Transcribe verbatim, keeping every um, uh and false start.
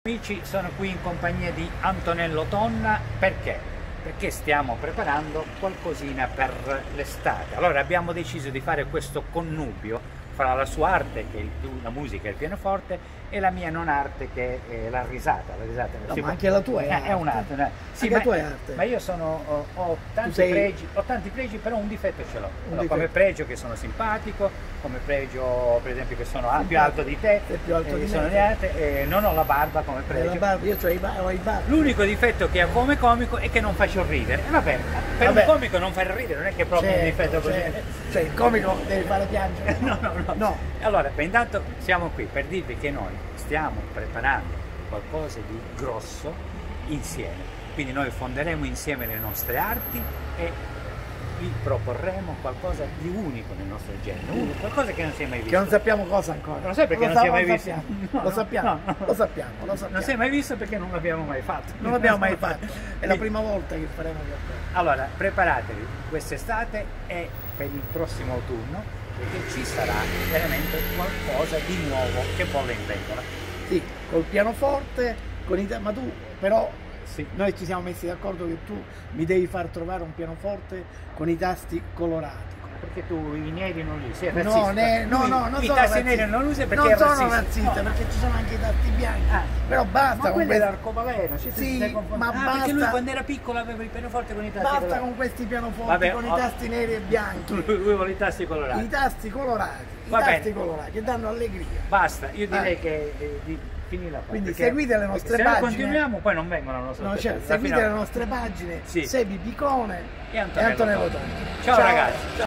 Amici, sono qui in compagnia di Antonello Tonna. Perché? Perché stiamo preparando qualcosina per l'estate. Allora abbiamo deciso di fare questo connubio fra la sua arte, che è la musica e il pianoforte, e la mia non arte, che è la risata. La risata no, ma anche la tua è, è, è un'arte. No? Sì, anche ma, la tua è arte. Ma io sono, ho, ho, tanti sei... pregi, ho tanti pregi, però un difetto ce l'ho. Allora, come pregio che sono simpatico, come pregio per esempio che sono più alto di te, più alto eh, di sono me, arte, eh, non ho la barba come pregio. La barba, io ho i, bar i barbi. L'unico difetto che ho come comico è che non faccio ridere. E vabbè, per vabbè. un comico non fare ridere non è che è proprio certo, un difetto così. Certo. Cioè il comico deve fare piangere. no, no, no, no. Allora, intanto siamo qui per dirvi che noi stiamo preparando qualcosa di grosso insieme. Quindi noi fonderemo insieme le nostre arti e vi proporremo qualcosa di unico nel nostro genere, qualcosa che non si è mai visto. Che non sappiamo cosa ancora. Non sai perché non, non si è mai visto? No, lo sappiamo, no, no. lo sappiamo, lo sappiamo. Non si è mai visto perché non l'abbiamo mai fatto. Non l'abbiamo mai fatto. È la prima volta che faremo qualcosa. Allora, preparatevi quest'estate e per il prossimo autunno, perché ci sarà veramente qualcosa di nuovo che bolle in pentola. Sì, col pianoforte, con i... ma tu però sì. Noi ci siamo messi d'accordo che tu mi devi far trovare un pianoforte con i tasti colorati. Perché tu i neri non li usi, è razzista. No, ne, no, no, non i sono tasti neri non li usi perché non è sono razzista. razzista, no. Perché ci sono anche i tasti bianchi. Ah, però basta ma con quello è l'arcobaleno, sì, sì, ma ah, basta. Perché lui quando era piccolo aveva il pianoforte con i tasti basta colorati. con questi pianoforti, Vabbè, con oh. i tasti neri e bianchi. Lui, lui vuole i tasti colorati. I tasti colorati, Va i tasti bene. colorati che danno allegria. Basta, io direi eh. che eh, di finirla qua. Quindi perché, seguite le nostre se pagine. Se continuiamo poi non vengono le nostre no, pagine. Certo, seguite le nostre pagine, sì. Sebi Picone e Antonello, e Antonello Tonna. Tonna. Ciao, Ciao ragazzi. Ciao.